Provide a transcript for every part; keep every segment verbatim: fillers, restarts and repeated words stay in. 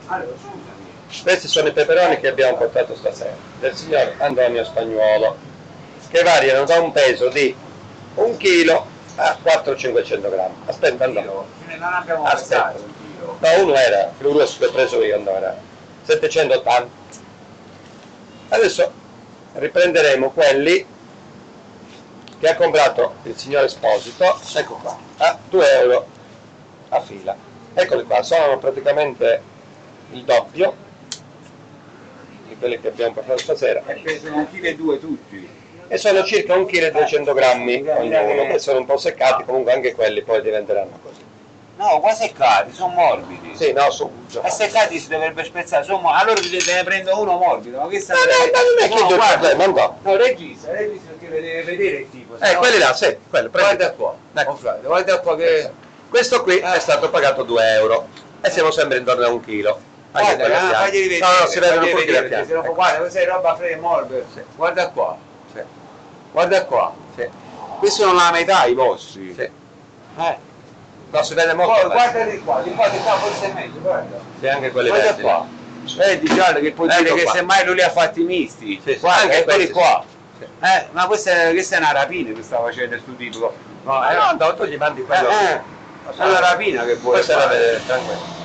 Allora, scusami. Questi sono i peperoni che abbiamo portato stasera, del signor Antonio Spagnuolo, che variano da un peso di un chilo a quattrocento cinquecento grammi. Aspetta, no. Non abbiamo Aspetta. pesato un chilo. No, uno era, il grosso che ho preso io, no, era settecentottanta. Adesso riprenderemo quelli che ha comprato il signor Esposito, ecco qua, a due euro a fila. Eccoli qua, sono praticamente il doppio di quelli che abbiamo portato stasera. E pesano un chilo e due tutti. E sono circa un chilo e duecento grammi ognuno, che sono un po' seccati, comunque anche quelli poi diventeranno così. No, qua seccati, sono morbidi. Sì, no, su. E seccati si dovrebbe spezzare, insomma, allora te ne prendo uno morbido, ma che sta... No, no, no, non è che no, io guarda, problema, no. no, regista, regista perché deve vedere il tipo. Eh, no... quelli là, sì, quelli, Guarda qua, ecco. oh, frate, guarda qua che... Questo qui è stato pagato due euro e siamo sempre intorno a un chilo. Anche Guarda, quello ah, bianco. faglieli vedere, No, no, si vedono faglieli tutti da vedere, fianco. se no, Ecco. guarda, questa è roba fredda morbida. Sì. Guarda qua, Sì, guarda qua. sì, Questi sono la metà i vostri. sì. Eh. No, si vede molto. Poi bene. guarda di qua, di qua, di qua forse è meglio, guarda. Sì, anche quelli Guarda verdi. qua. Vedi Gianni che puoi Ecco dire che qua. semmai lui li ha fatti misti. Sì, sì, Guarda, anche eccoli questi, qua. sì. Eh, ma questa è, questa è una rapina che sta facendo il suo tipo. No, Ma eh, no, no, tu gli mandi eh, quello. eh, è una rapina che vuole Questa è da fare. vedere, tranquillo.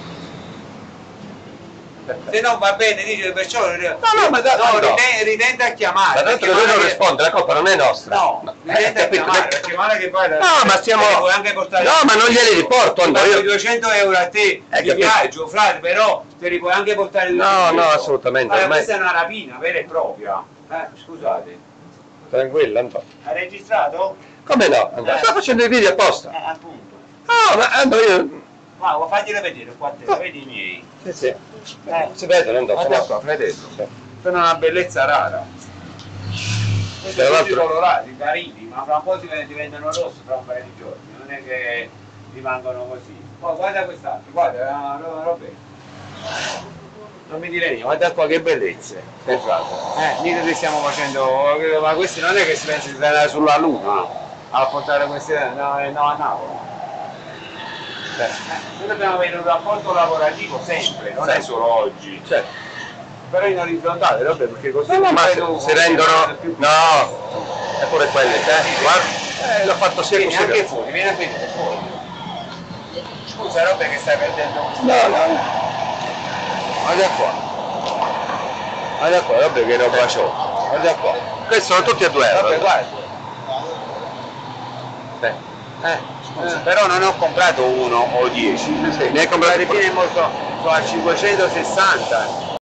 Se non va bene, dice perciò. No, no, ma da- no, no. ritenta, ritenta a chiamare. Ma tanto perché lui non magari- risponde, la colpa non è nostra. No, Eh, ritenta a capito? chiamare, perché male che poi. No, ma stiamo. Perché puoi anche portare. No, ma non glieli riporto, Ti no, pago io. duecento euro a te Eh, di capito. viaggio, frate, però te li puoi anche portare No, no, assolutamente, Allora, ormai- questa è una rapina vera e propria. Eh, scusate. Tranquillo, Antonio. Hai registrato? Come no? Antonio? Eh. Sto facendo i video apposta. Eh, appunto. No, ma Antonio. Ma faglielo vedere qua a te, vedi i miei. Sì, sì. Eh. Si vedono, Antonio. Guarda no? qua, fratello. Sì. Sono una bellezza rara. Questi Tra sono l'altro- tutti colorati, carini, ma fra un po' diventano rossi fra un paio di giorni, non è che rimangono così. Poi guarda quest'altro, guarda, è una roba roba. Non mi dire niente, guarda qua che bellezze. Eh, mica che stiamo facendo, ma questi non è che si pensa di andare sulla luna a portare questi, no, eh, no a Napoli. Eh, noi dobbiamo avere un rapporto lavorativo sempre, non è solo oggi. Certo. Però in orizzontale, vabbè, perché così No, no, ma si, vedo- si rendono. più- No, è pure quelli, eh. Guarda, eh, l'ho fatto sia Vieni così. anche che- fuori, vieni a vedere fuori. Scusa, roba che stai perdendo. No, no. Guarda qua. Guarda qua, roba che roba c'ho. Guarda qua. Questi sono tutti a due euro. Vabbè, guarda. Sì. Eh, scusa, però non ho comprato uno o dieci. Sì, ne hai Le comprati ripine molto sono a cinquecentosessanta.